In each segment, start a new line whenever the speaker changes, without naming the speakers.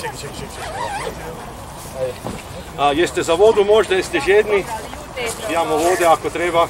Jeste za vodu možda, jeste žedni? Imamo vode ako treba.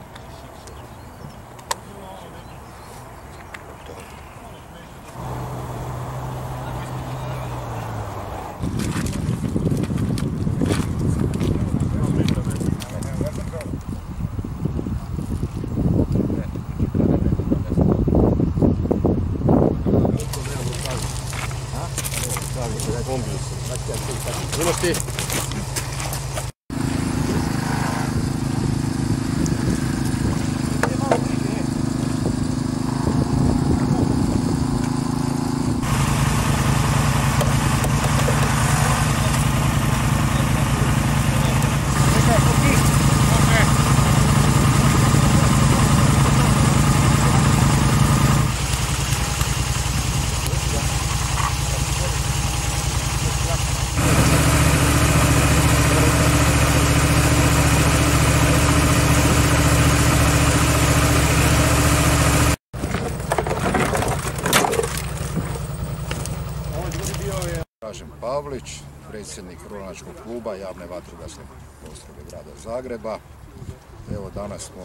Pavlić, predsjednik Ronilačkog kluba javne vatrogasne postrojbe grada Zagreba. Evo danas smo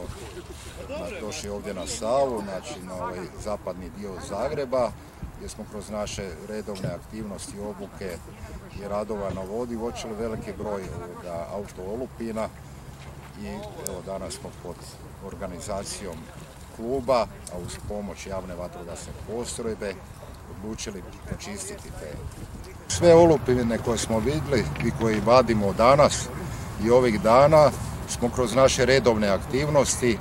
došli ovdje na Savu, znači na ovaj zapadni dio Zagreba, gdje smo kroz naše redovne aktivnosti, obuke i radova na vodi uočili veliki broj auto olupina i evo danas smo pod organizacijom kluba, a uz pomoć javne vatrogasne postrojbe odlučili počistiti te. Sve olupine koje smo vidjeli i koje vadimo danas i ovih dana smo kroz naše redovne aktivnosti,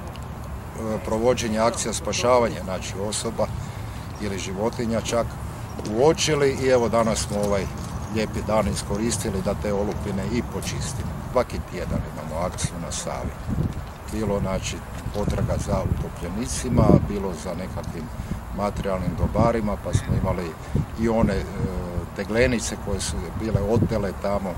provođenje akcija spašavanja, znači osoba ili životinja čak, uočili i evo danas smo ovaj lijepi dan iskoristili da te olupine i počistimo. Svaki tjedan imamo akciju na Savi. Bilo znači potraga za utopljenicima, bilo za nekakvim materijalnim dobarima, pa smo imali i one teglenice koje su bile otele tamo.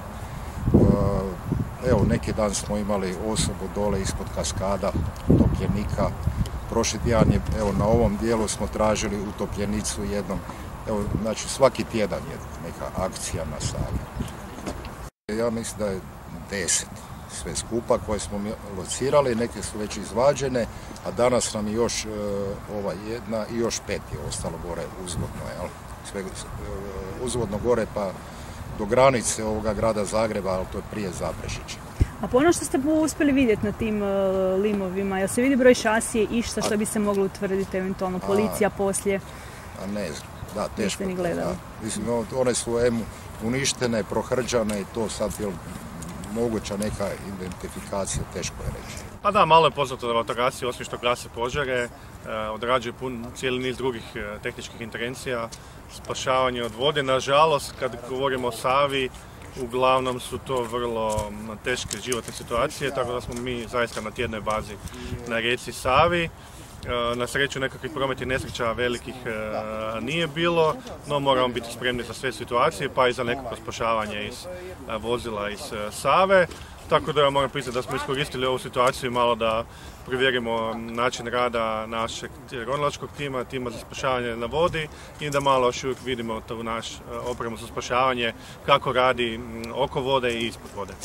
Evo, neki dan smo imali osobu dole ispod kaskada utopljenika. Prošli tjedan je, evo, na ovom dijelu smo tražili utopljenicu jednom. Evo, znači svaki tjedan je neka akcija na Savi. Ja mislim da je 10 sve skupa koje smo locirali, neke su već izvađene, a danas nam je još ova jedna i još 5 je ostalo gore uzvodno, jel? Sve uzvodno gore pa do granice ovoga grada Zagreba, ali to je prije Zabrežića.
A po ono što ste uspjeli vidjeti na tim limovima, jel se vidi broj šasije i što bi se moglo utvrditi eventualno policija poslije?
A ne znam, da, teško.
Niste ni gledali.
Mislim, one su uništene, prohrđane i to sad je moguća neka identifikacija, teško je reći.
Pa da, malo je poznato da vatrogasci, osim što gase požare, odrađuju cijeli niz drugih tehničkih intervencija, spašavanje od vode. Nažalost, kad govorimo o Savi, uglavnom su to vrlo teške životne situacije, tako da smo mi zaista na tjednoj bazi na rijeci Savi. Na sreću nekakvih prometnih nesreća velikih nije bilo, no moramo biti spremni za sve situacije, pa i za nekako spašavanje iz vozila iz Save. Tako da ja moram priznati da smo iskoristili ovu situaciju malo da provjerimo način rada našeg ronilačkog tima za spašavanje na vodi i da malo još uvijek vidimo tu naš opremu za spašavanje kako radi oko vode i ispod vode.